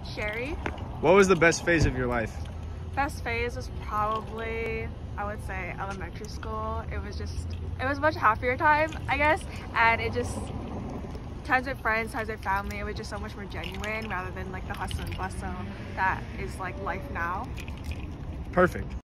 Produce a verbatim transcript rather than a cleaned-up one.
Sherry. What was the best phase of your life? Best phase was probably, I would say, elementary school. It was just, it was a much happier time, I guess, and it just, times with friends, times with family, it was just so much more genuine rather than like the hustle and bustle that is like life now. Perfect.